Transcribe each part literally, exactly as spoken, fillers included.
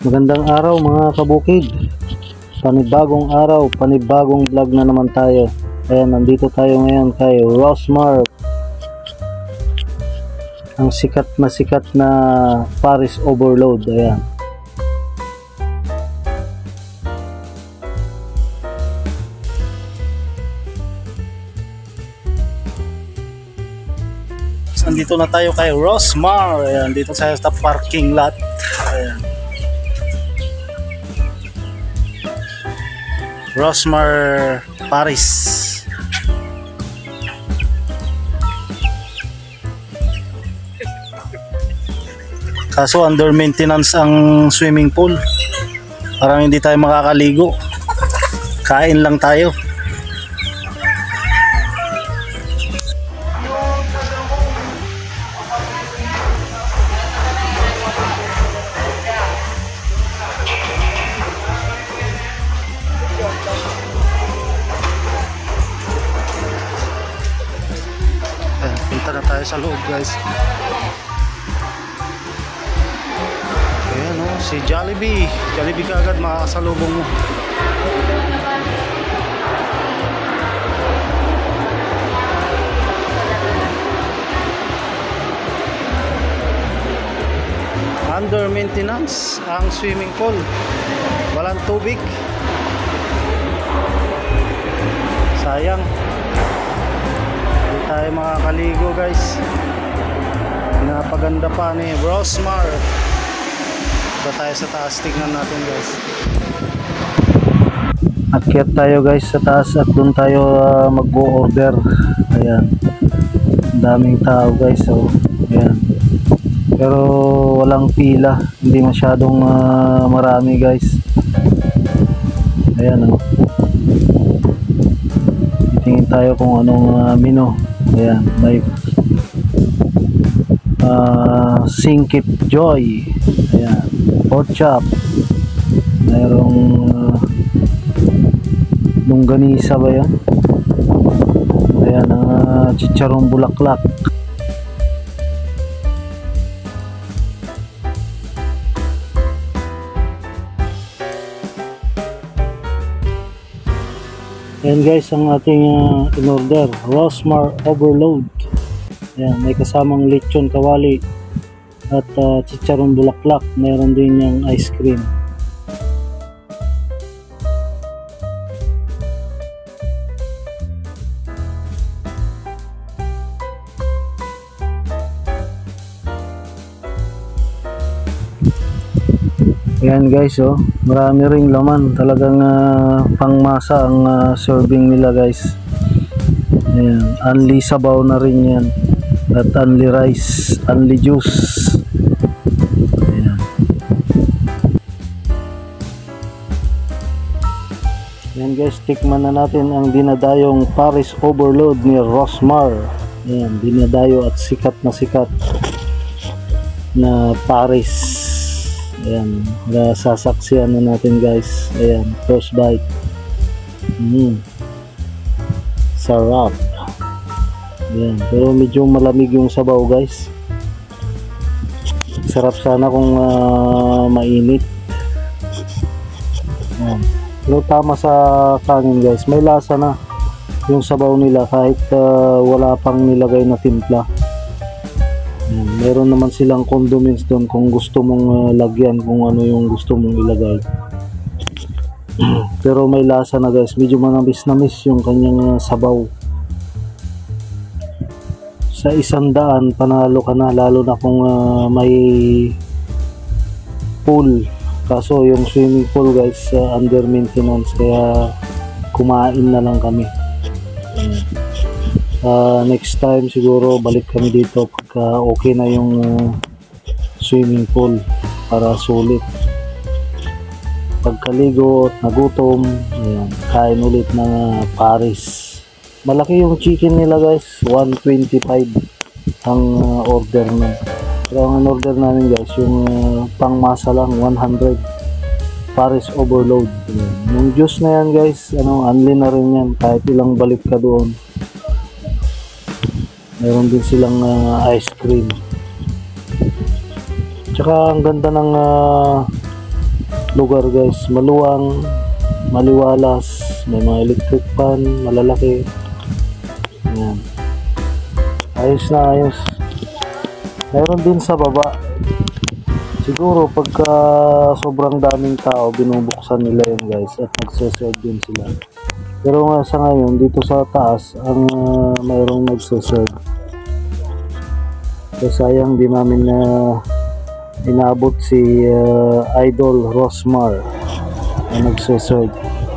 Magandang araw mga kabukid. Panibagong araw, panibagong vlog na naman tayo. Ayan, nandito tayo ngayon kay Rosmar, ang sikat na sikat na Paris Overload. Ayan. Nandito na tayo kay Rosmar. Ayan, dito sa parking lot. Ayan. Rosmar Paris. Kaso under maintenance ang swimming pool. Parang hindi tayo makakaligo. Kain lang tayo. Punta na tayo sa loob, guys. Ayan o, si Jollibee. Jollibee ka agad makakasalubong mo. Under maintenance ang swimming pool. Walang tubig. Sayang. Tayo makakaligo, guys. Napaganda pa ni Rosmar. Ito tayo sa taas, tignan natin, guys. Akyat tayo, guys, sa taas at doon tayo uh, mag-o-order. Ayan, daming tao, guys. So, ayan. Pero walang pila, hindi masyadong uh, marami, guys. Ayan, oh. Tingin tayo kung anong uh, menu. Ayan, may uh, Singkit Joy. Ayan, pork chop. Mayroong uh, longganisa ba yan? Ayan, uh, chicharong bulaklak. Ayan, guys, ang ating uh, in-order, Rosmar Overload. Ayan, may kasamang lechon kawali at uh, chicharong bulaklak. Meron din yung ice cream. Ayan, guys, oh, marami ring laman. Talagang uh, pangmasa ang uh, serving nila, guys. Ayan, only sabaw na rin yan. At only rice, only juice. Ayan. Ayan, guys, tikman na natin ang dinadayong Paris Overload ni Rosmar. Ayan, dinadayo at sikat na sikat na Paris. Ayan, sasaksiyan na natin, guys. Ayan, first bite. Mm. Sarap. Ayan, pero medyo malamig yung sabaw, guys. Sarap sana kung uh, mainit. Ayan. Pero tama sa kanin, guys. May lasa na yung sabaw nila kahit uh, wala pang nilagay na timpla. Ayan, meron naman silang condiments doon kung gusto mong uh, lagyan, kung ano yung gusto mong ilagay. Pero may lasa na, guys. Medyo manamis-namis yung kanyang uh, sabaw. Sa isang daan panalo ka na, lalo na kung uh, may pool. Kaso yung swimming pool, guys, uh, under maintenance, kaya kumain na lang kami. Uh, next time siguro balik kami dito pagka okay na yung uh, swimming pool para sulit. Pagkaligo at nagutom, ayan, kain ulit ng uh, Paris. Malaki yung chicken nila, guys. one twenty-five ang uh, order na. Pero ang order namin, guys, yung uh, pangmasa lang, one hundred. Paris Overload. Ayan. Yung juice na yan, guys, ano, unli na rin yan. Kahit ilang balik ka doon. Meron din silang uh, ice cream. Tsaka ang ganda ng uh, lugar guys. Maluwang, maliwalas, may mga electric fan, malalaki. Ayan. Ayos na ayos. Meron din sa baba. Siguro pagka sobrang daming tao, binubuksan nila yun guys at nagseserve din sila. Pero nga sa ngayon, dito sa taas, ang uh, mayroong nagseserve. So sayang din namin na uh, inabot si uh, Idol Rosmar na nagseserve.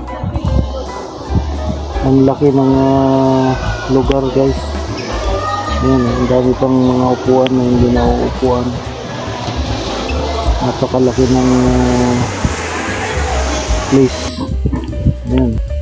Ang laki ng uh, lugar guys. Ayan, ang dami pang mga upuan na hindi na uupuan. Napakalaki ng uh, place. Ayan.